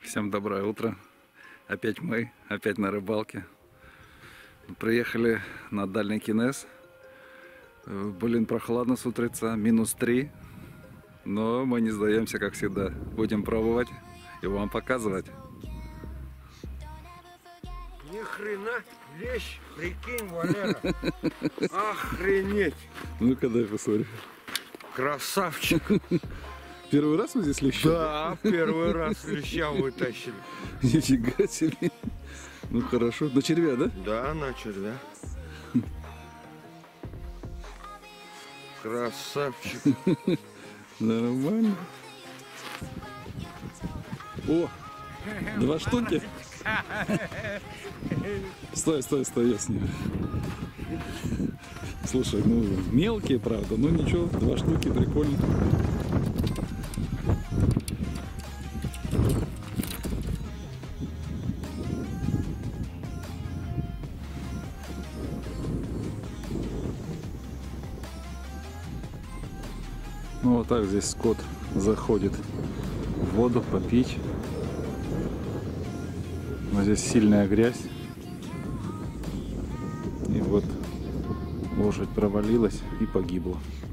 Всем доброе утро. Опять мы, опять на рыбалке. Приехали на дальний Кинес. Блин, прохладно с утреца, -3. Но мы не сдаемся, как всегда. Будем пробовать и вам показывать. Ни хрена, лещ, прикинь, Валера. Охренеть. Ну-ка дай посмотрим. Красавчик. Первый раз вы здесь леща? Да, первый раз леща вытащили. Нифига себе. Ну хорошо. На червя, да? Да, на червя. Красавчик. Нормально. О, 2 штуки. Стой, я снимаю. Слушай, ну мелкие, правда, но ничего, 2 штуки, прикольно. Ну вот так здесь скот заходит в воду попить. Но здесь сильная грязь. И вот лошадь провалилась и погибла.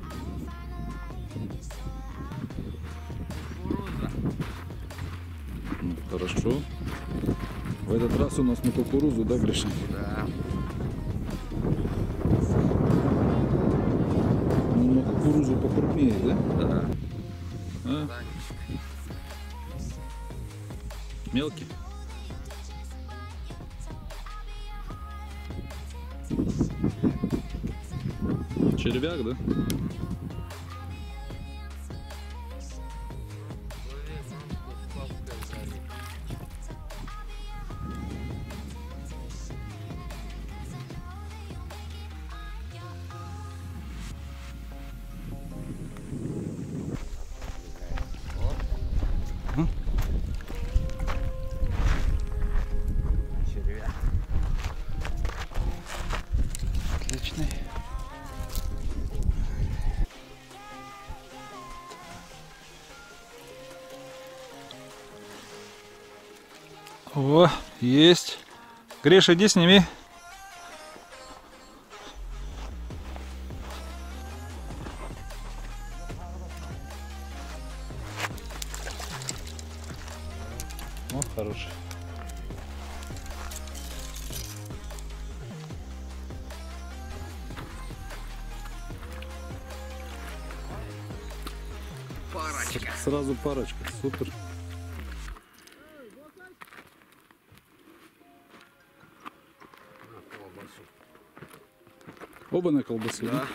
Ну, хорошо. В этот раз у нас на кукурузу, да, Гриша? Да. Ну, на кукурузу покрупнее, да? Да. А? Мелкий? Червяк, да? Червя. Отличный. О, есть. Гриша, иди сними. О, хороший. Парочка. Сразу парочка, супер. Оба на колбасу, да?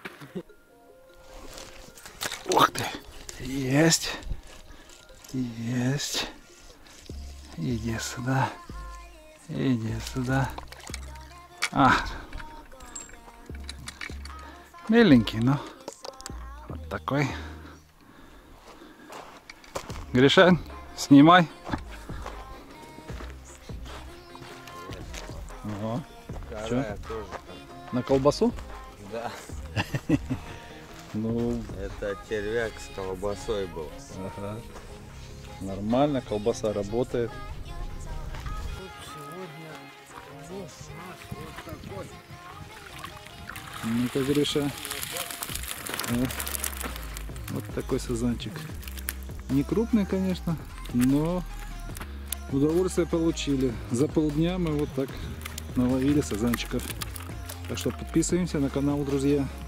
Ух ты! Есть! Есть! Иди сюда! Иди сюда! А! Меленький, но вот такой. Гриша, снимай! Ого. Вторая тоже. На колбасу? Да. Ну, Это червяк с колбасой был. ага. Нормально, колбаса работает. Тут сегодня у нас вот такой. Ну-ка, Гриша. Вот такой сазанчик. Не крупный, конечно, но удовольствие получили. За полдня мы вот так наловили сазанчиков. Так что подписываемся на канал, друзья.